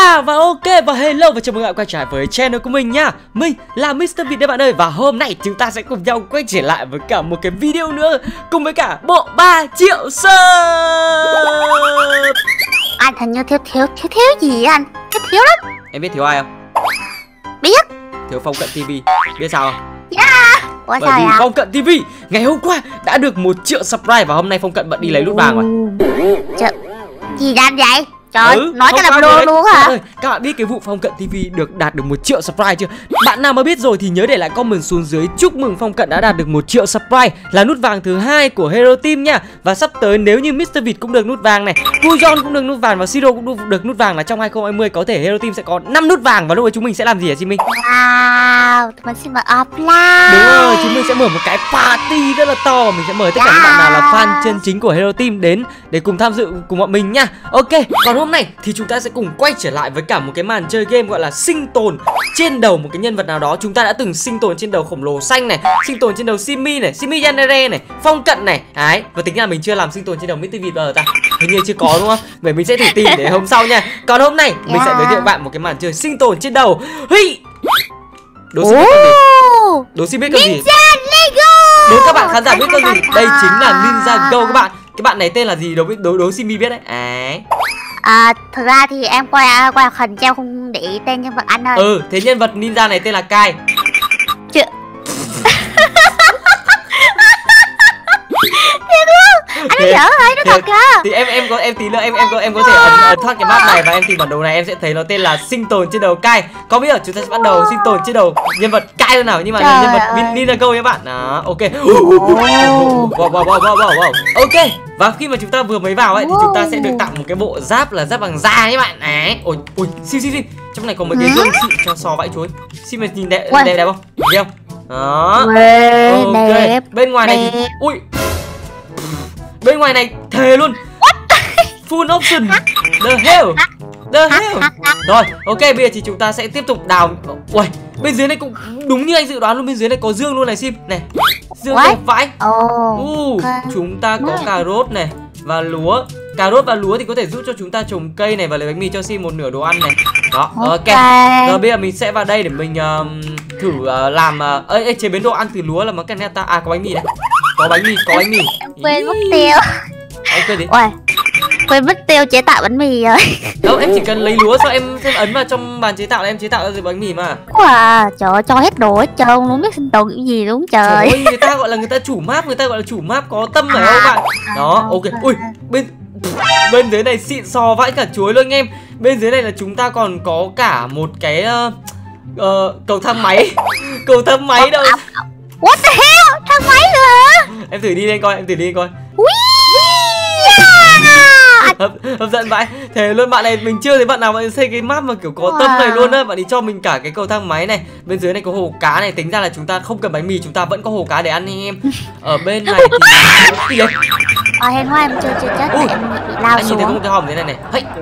Và ok, và hello và chào mừng các bạn quay trở lại với channel của mình nha. Mình là Mr. Vịt đấy bạn ơi. Và hôm nay chúng ta sẽ cùng nhau quay trở lại với cả một cái video nữa, cùng với cả bộ 3 triệu sub. Anh hình như thiếu gì vậy anh? Thiếu lắm. Em biết thiếu ai không? Biết. Thiếu Phong Cận TV. Biết sao không? Ủa Bởi sao vì vậy? Phong Cận TV ngày hôm qua đã được 1 triệu subscribe. Và hôm nay Phong Cận bận đi lấy nút vàng rồi. Gì làm vậy? Trời ơi, nói cái hôm làm qua luôn hả? ơi, các bạn biết cái vụ Phong Cận TV đạt được 1 triệu subscribe chưa? Bạn nào mà biết rồi thì nhớ để lại comment xuống dưới chúc mừng Phong Cận đã đạt được 1 triệu subscribe, là nút vàng thứ 2 của Hero Team nha. Và sắp tới nếu như Mr. Vịt cũng được nút vàng này, Kujon cũng được nút vàng và Siro cũng được nút vàng, là trong 2020 có thể Hero Team sẽ có 5 nút vàng. Và lúc ấy chúng mình sẽ làm gì hả Chị Minh? Wow, tụi mình xin mở offline. Đúng rồi, chúng mình sẽ mở một cái party rất là to và mình sẽ mời tất cả những bạn nào là fan chân chính của Hero Team đến để cùng tham dự cùng bọn mình nha. Ok, còn hôm nay thì chúng ta sẽ cùng quay trở lại với cả một cái màn chơi game gọi là sinh tồn trên đầu một cái nhân vật nào đó. Chúng ta đã từng sinh tồn trên đầu khổng lồ xanh này, sinh tồn trên đầu Simi này, Simi Yanere này, Phong Cận này. Đấy, và tính ra mình chưa làm sinh tồn trên đầu Mr. Vịt bao giờ ta? Hình như chưa có đúng không? Vậy mình sẽ thử tìm để hôm sau nha. Còn hôm nay mình sẽ giới thiệu bạn một cái màn chơi sinh tồn trên đầu. Hi. Đố Sim biết con gì? Đố Sim biết con gì? Ninja Lego. Đố các bạn khán giả biết con gì? Đây chính là Ninja Go các bạn. Cái bạn này tên là gì? Đố Simi biết đấy. Thực ra thì em quay hoạt hình treo không để ý tên nhân vật anh ơi. Thế nhân vật ninja này tên là Kai. Chưa. Anh nói giỡn hả? Nó thật kìa. Thì em tí nữa em có thể ấn thoát cái map này và em tìm bản đồ này, em sẽ thấy nó tên là sinh tồn trên đầu Kai. Có biết chúng ta sẽ bắt đầu sinh tồn trên đầu nhân vật Kai luôn nào, nhưng mà nhân vật Ninja Go các bạn. Đó, ok. Wow. Ok. Và khi mà chúng ta vừa mới vào ấy thì chúng ta sẽ được tặng một cái bộ giáp là giáp bằng da các bạn. Đấy. Ôi, Sim. Trong này có mấy cái gương xịn cho so vãi chuối. Sim mà nhìn đẹp không? Thấy không? Đó. Ok. Bên ngoài này thì bên ngoài này thề luôn. Full option. The hell. Rồi, ok, bây giờ thì chúng ta sẽ tiếp tục đào. Ui, bên dưới này cũng đúng như anh dự đoán luôn, bên dưới này có dương luôn này Sim. Này. Dương đẹp vãi. Chúng ta có cà rốt này và lúa. Cà rốt và lúa thì có thể giúp cho chúng ta trồng cây này và lấy bánh mì cho Sim một nửa đồ ăn này. Đó, ok. Rồi bây giờ mình sẽ vào đây để mình thử làm chế biến đồ ăn từ lúa là món cái này ta. Có bánh mì này. Có bánh mì. Em quên mất tiêu. Anh quên đi. Quên mất tiêu chế tạo bánh mì rồi. Đâu, em chỉ cần lấy lúa xong em ấn vào trong bàn chế tạo là em chế tạo ra bánh mì mà. Trời ơi, cho hết đồ hết trơn, không biết sinh tồn kiểu gì đúng trời. Trời ơi, người ta gọi là chủ map có tâm phải không bạn? Đó, ok. Ui, bên dưới này xịn sò vãi cả chuối luôn anh em. Bên dưới này là chúng ta còn có cả một cái cầu thang máy. Cầu thang máy đâu. What the hell? Thang máy nữa hả? Em thử đi lên coi, Hấp dẫn vãi. Thế luôn bạn này, mình chưa thấy bạn nào mà xây cái map mà kiểu có tâm này luôn á. Bạn ấy cho mình cả cái cầu thang máy này. Bên dưới này có hồ cá này, tính ra là chúng ta không cần bánh mì, chúng ta vẫn có hồ cá để ăn anh em. Ở bên này thì hèn hoa em chưa chết thì em bị lao anh xuống. nhìn thấy có một cái hòm thế này này.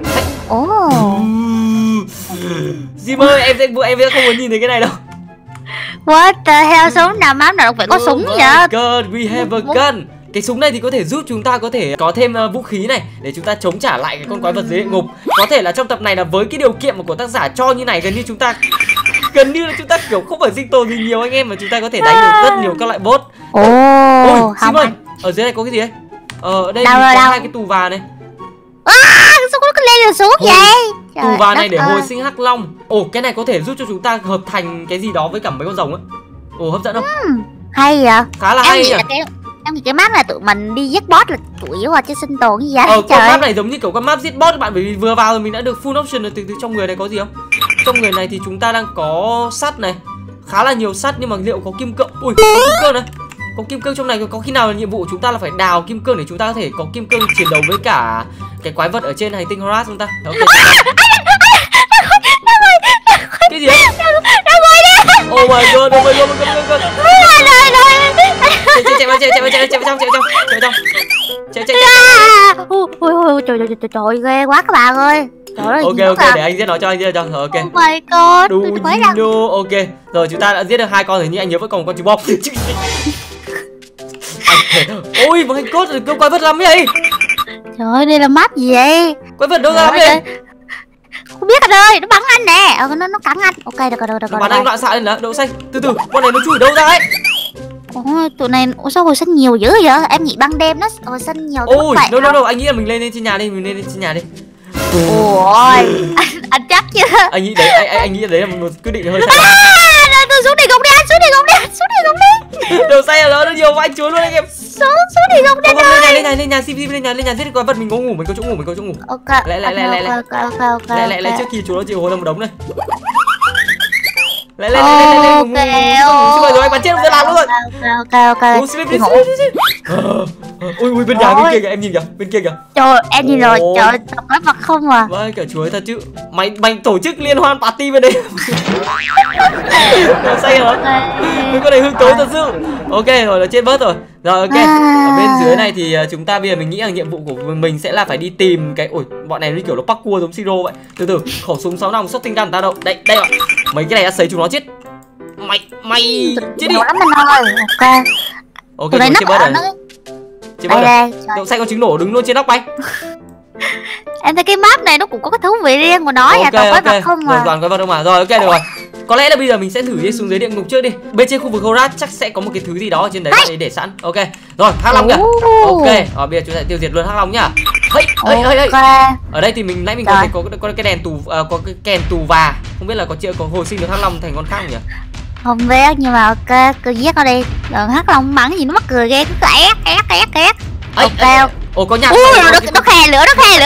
Sim ơi, em sẽ không muốn nhìn thấy cái này đâu. What the hell, súng nào map nào phải có súng vậy? God, we have a gun. Cái súng này thì có thể giúp chúng ta có thể có thêm vũ khí này để chúng ta chống trả lại cái con quái vật dưới địa ngục. Có thể là trong tập này là với cái điều kiện mà của tác giả cho như này, gần như là chúng ta kiểu không phải sinh tồn gì nhiều anh em, mà chúng ta có thể đánh được rất nhiều các loại boss. Sim ơi, ở dưới này có cái gì đấy? Ở đây có hai cái tù và này. Sao có lên được xuống vậy? Tù và này để hồi sinh hắc long. Cái này có thể giúp cho chúng ta hợp thành cái gì đó với cả mấy con rồng á. Hấp dẫn không? Hay vậy? Khá là hay. Em nghĩ cái map này tụi mình đi giết boss là chủ yếu là chứ sinh tồn như vậy. Con map này giống như kiểu con map giết boss các bạn, bởi vì vừa vào rồi mình đã được full option rồi. Từ trong người này có gì không? Trong người này thì chúng ta đang có sắt này, khá là nhiều sắt, nhưng mà liệu có kim cương? Có kim cương này. Có kim cương trong này, có khi nào là nhiệm vụ chúng ta là phải đào kim cương để chúng ta có thể có kim cương chiến đấu với cả cái quái vật ở trên hành tinh Horas không ta? Cái gì đấy? Oh my god. Trời ghê quá các bạn ơi. Ok, để anh giết nó cho. Ok. Oh my god. Ok. Rồi chúng ta đã giết được 2 con rồi, nhưng anh nhớ vẫn còn một con chim bom. Ôi my god, cái quái vật lắm vậy. Trời ơi, đây là map gì vậy? Quái vật đâu ra lắm vậy? Không biết anh ơi, nó bắn anh nè. Nó cắn anh. Ok, được rồi. Nó bắn anh loạn xạ lên đó. Đậu xanh, từ từ, con này nó chui đâu ra ấy? Ôi, tụi này sao hồi xanh nhiều dữ vậy? Em nghĩ ban đêm nó hồi xanh nhiều tới Ôi, vậy. đâu, anh nghĩ là mình lên trên nhà đi, Ôi, anh chắc chứ. Anh nghĩ đấy, anh nghĩ đấy là một quyết định hơi sai. Tôi xuống địa ngục đi, anh xuống địa ngục đi. Đầu xanh ở đó nó nhiều vãi chuối luôn anh em. Xuống địa ngục đi. Lên nhà giết đi con vật, mình có ngủ, mình có chỗ ngủ. Ok. Lại trước khi chúng nó chịu hồi ra một đống này. Lại Ok. rồi anh bắn chết tôi làm luôn rồi. Ok. Ui bên nhà bên kia kìa, em nhìn kìa, bên kia kìa. Trời, em nhìn rồi, trời, tập cái vật không à. Vãi cả chuối thật chứ. Mày tổ chức liên hoan party bên đây. Đầu xanh hả? Mấy con này hư cấu thật sự. Ok rồi, nó chết bớt rồi. Rồi ok. Ở bên dưới này thì chúng ta bây giờ mình nghĩ rằng nhiệm vụ của mình sẽ là phải đi tìm cái bọn này như kiểu nó parkour giống Siro vậy. Từ khẩu súng 6 nòng shotgun gun ta đâu. Đây ạ. Mấy cái này đã sấy chúng nó chết. Mày chết đi. Lắm anh ơi. Ok, rồi chết bớt rồi. Chết bớt rồi. Đậu xanh con trứng nổ đứng luôn trên nóc bay. Em thấy cái map này nó cũng có cái thú vị riêng của nó. Ok. Toàn quái vật không mà. Rồi ok được rồi. Có lẽ là bây giờ mình sẽ thử đi xuống dưới địa ngục trước đi. Bên trên khu vực Horat chắc sẽ có một cái thứ gì đó ở trên đấy để sẵn. Ok. Rồi, Hắc Long kìa. Ok. Rồi bây giờ chúng ta tiêu diệt luôn Hắc Long nhá. Hey. Ở đây thì nãy mình có cái đèn tù, có cái kèn tù và không biết là có hồi sinh được Hắc Long thành con khác không nhỉ? Không biết nhưng mà ok, cứ giết nó đi. Đừng Hắc Long bắn gì nó mắc cười ghê, cứ ép. Ok. Ồ có nhà. Nó khe lửa.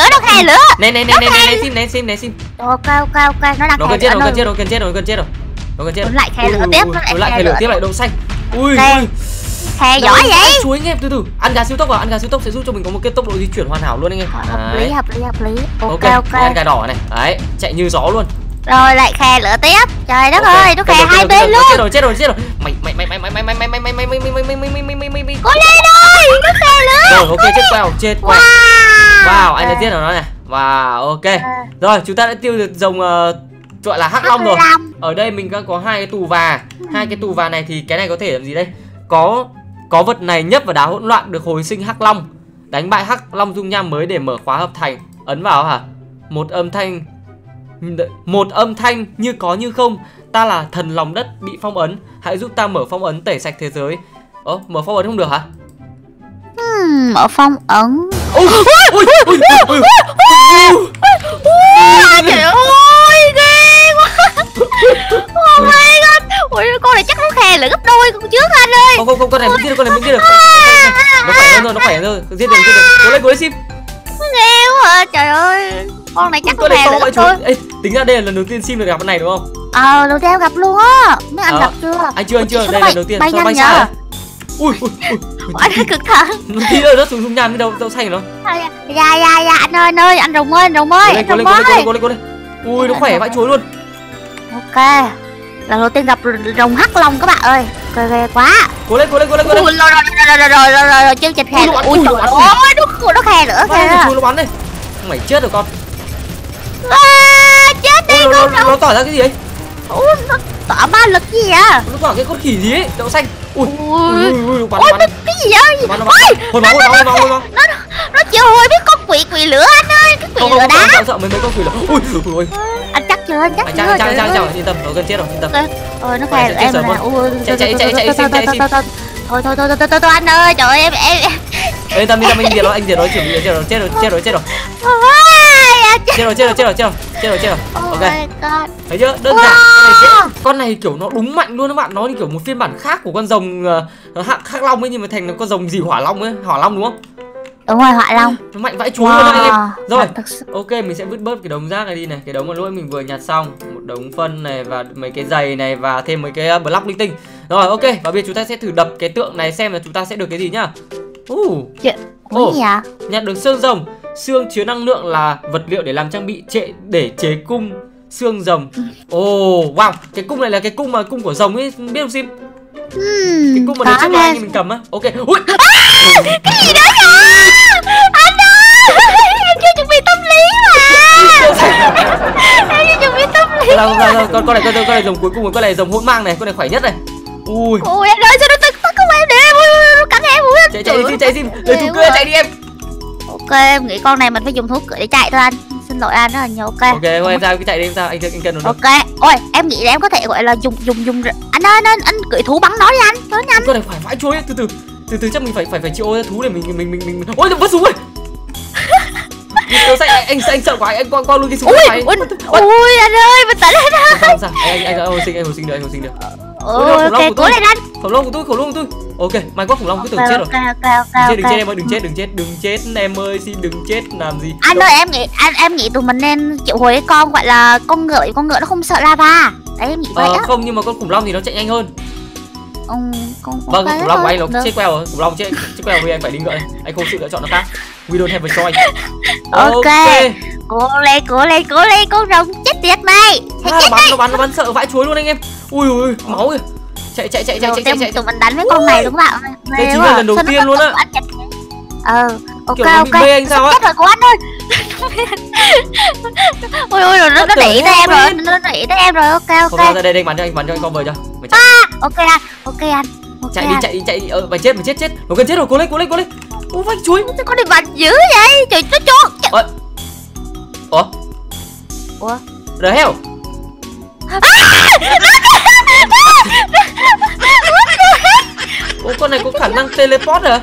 Nè xin. Ok, nó đang khe lửa. Nó cần chết rồi. Nó lại khe lửa tiếp, nó lại khe lửa tiếp lại đậu xanh. Ui. Khe giỏi vậy. Chuối anh em, từ ăn gà siêu tốc sẽ giúp cho mình có một cái tốc độ di chuyển hoàn hảo luôn anh em. Hợp lý. Ok. Ăn gà đỏ này. Đấy, chạy như gió luôn. Rồi lại khe lửa tiếp. Trời đất ơi, nó khe hai bên luôn. Chết rồi. Mày. Cố lên ơi, nó khe lửa. Rồi ok, chết queo. Wow, anh đã giết được nó này. Wow, ok. Rồi, chúng ta đã tiêu diệt rồng gọi là Hắc Long rồi. Ở đây mình đang có hai cái tù và. Hai cái tù và này thì cái này có thể làm gì đây? Có vật này nhấp vào đá hỗn loạn được hồi sinh Hắc Long. Đánh bại Hắc Long dung nham mới để mở khóa hợp thành. Ấn vào hả? Một âm thanh như có như không. Ta là thần lòng đất bị phong ấn. Hãy giúp ta mở phong ấn tẩy sạch thế giới. Mở phong ấn không được hả? Mở phong ấn. Trời ơi, ghê quá. Oh my god. Ui, con này chắc nó khe lửa gấp đôi con trước anh ơi. Không, con này mới giết được, Nó khỏe hơn rồi. Giết được. Cố lên Sim. Ghê quá à. Trời ơi. Con này chắc nó khe lửa gấp đôi. Tính ra đây là lần đầu tiên Sim được gặp con này đúng không? Đầu tiên gặp luôn á. Mấy anh gặp chưa? Anh chưa. Đây là đầu tiên. Cho bay xa. Ui. Anh cực thở. Tí nữa rớt xuống nham cái đâu xanh nó. Dạ anh ơi, anh rồng ơi. Cố lên. Ui, nó khỏe vãi chuối luôn. Ok. Lần đầu tiên gặp rồng Hắc Long các bạn ơi. Ghê quá. Cố lên. Ui, rồi chân chịch khe. Ui trời ơi, nó khe nữa kìa. Chuối nó bắn đây. Mày chết rồi con. Chết đi con. Nó tỏ ra cái gì ấy? Nó tỏ ma lực gì vậy? Nó tỏ cái con khỉ gì ấy, đậu xanh. Ui, bắn. Cái gì vậy? Bắn. Hồi máu. Nó chịu hồi biết con quỷ lửa anh ơi, cái quỷ lửa đá. Sợ mấy con quỷ lửa. Ui. Anh chắc chưa? Yên tâm, nó gần chết rồi, yên tâm. Nó khe em nè. Chạy. Thôi anh ơi, trời ơi em. Yên tâm, anh diệt nó, chuẩn bị chết rồi. Chết rồi. Ok. Thấy chưa? Đơn giản. Con này kiểu nó đúng mạnh luôn các bạn, nó như kiểu một phiên bản khác của con rồng Hắc Long ấy nhưng mà thành con rồng gì Hỏa Long ấy, Hỏa Long đúng không? Đúng rồi, Hỏa Long. Nó mạnh vãi chuối luôn anh em. Rồi. Ok, mình sẽ vứt bớt cái đống rác này đi này, cái đống mà lúc mình vừa nhặt xong, một đống phân này và mấy cái giày này và thêm mấy cái block linh tinh. Rồi ok, và bây giờ chúng ta sẽ thử đập cái tượng này xem là chúng ta sẽ được cái gì nhá. Cái gì ạ? Nhặt được xương rồng. Xương chứa năng lượng là vật liệu để làm trang bị để chế cung xương rồng. Wow, cái cung này là cái cung của rồng ấy, biết không Sim? Cái cung mà đợt trước anh mình cầm á. Ok. Ui. Cái gì đó hả? Anh ơi, em chưa chuẩn bị tâm lý mà. Em chưa chuẩn bị tâm lý. Con này rồng cuối cùng, con này rồng hỗn mang này, con này khỏe nhất này. Ui em ơi, sao nó tấn công em để nó cắn em ui. Chạy đi Sim, lấy thú cưỡi chạy đi em. Ok, em nghĩ con này mình phải dùng thú cưỡi để chạy thôi anh. xin lỗi anh rất là nhiều. Ok. Ok, thôi em sao cứ chạy đi, em sao anh cân được. Ok. Ôi, em nghĩ là em có thể gọi là dùng anh ơi, anh cưỡi thú bắn nó đi anh, nó nhanh. Con này phải vãi chuối, từ chắc mình phải chịu ra thú để mình. Ôi nó vứt súng rồi. anh sợ quá, anh quăng luôn cái súng này. Ui anh ơi, bình tĩnh anh ơi. Không sao, anh hồi sinh được. Ok, cố lên anh. Khủng long của tôi. Ok, may quá khủng long cứ tưởng chết rồi. Ok. Đừng chết em ơi, đừng chết em ơi, xin đừng chết làm gì. Anh ơi, em nghĩ tụi mình nên triệu hồi cái con gọi là con ngựa nó không sợ lava. Đấy em nghĩ vậy á. Không, nhưng mà con khủng long thì nó chạy nhanh hơn. Vâng, khủng long của anh nó chết queo rồi, khủng long chết queo vì anh phải đi ngựa, anh không sự lựa chọn nào khác. We don't have a choice. Ok. Cố lên con rồng chết tiệt mày. Nó bắn sợ vãi chuối luôn anh em. Ui máu kìa. Chạy. Tụi mình đánh với con này đúng không ạ? Đây chính là lần đầu tiên luôn á. Ok. Kiểu nó bị mê anh sao á? Chết rồi của anh ơi. Ui nó đẩy tới em rồi. Ok. Không ra đây anh bắn cho anh cover cho. Ok anh. Chạy đi. Mày chết. Nó gần chết rồi, cố lên. Ôi vãi chuối. Con đi bắn dữ vậy? Trời nó chốt. Ủa? The hell? Ủa con này có khả năng teleport hả?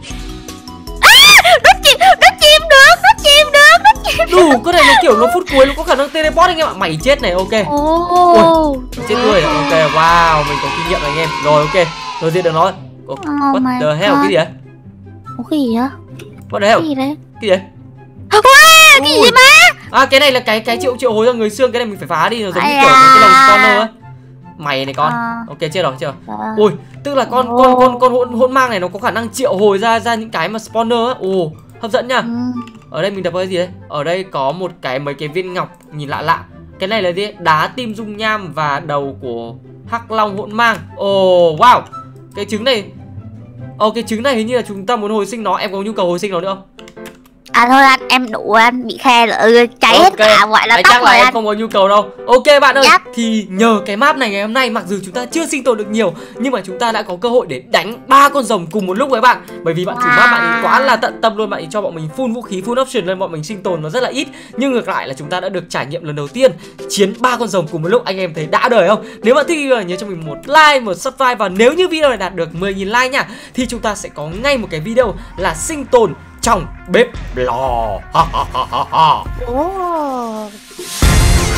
Nó chìm được. Đủ, con này nó kiểu nó phút cuối nó có khả năng teleport anh em ạ. Mày chết này, ok. Ui, chết người. Ok, wow, mình có kinh nghiệm rồi anh em. Rồi ok, rồi diệt được nó. What the hell, cái gì vậy? Cái gì vậy? What the hell? Cái gì đấy? Cái gì? Cái gì mà? Cái này là cái triệu hồi ra người xương, cái này mình phải phá đi, nó giống như kiểu cái lồng spawner á. Mày này con. Ok, chết rồi. Ui, tức là con hỗn mang này nó có khả năng triệu hồi ra những cái mà spawner á. Ồ, hấp dẫn nha. Ở đây mình đập cái gì đấy? Ở đây có mấy cái viên ngọc nhìn lạ. Cái này là gì? Đá tim dung nham và đầu của hắc long hỗn mang. Ồ, wow. Cái trứng này. Cái trứng này hình như là chúng ta muốn hồi sinh nó. Em có nhu cầu hồi sinh nó nữa không? Thôi em đủ, anh bị khe rồi, cháy hết cả gọi là tóc chắc là rồi em anh. không có nhu cầu đâu. Ok bạn ơi, thì nhờ cái map này ngày hôm nay, mặc dù chúng ta chưa sinh tồn được nhiều nhưng mà chúng ta đã có cơ hội để đánh 3 con rồng cùng một lúc với bạn. Bởi vì bạn chủ map bạn ấy quá là tận tâm luôn, bạn ấy cho bọn mình full vũ khí, full option nên bọn mình sinh tồn nó rất là ít. Nhưng ngược lại là chúng ta đã được trải nghiệm lần đầu tiên chiến 3 con rồng cùng một lúc. Anh em thấy đã đời không? Nếu bạn thích video này nhớ cho mình một like, một subscribe, và nếu như video này đạt được 10.000 like nha thì chúng ta sẽ có ngay một cái video là sinh tồn trong bếp lò.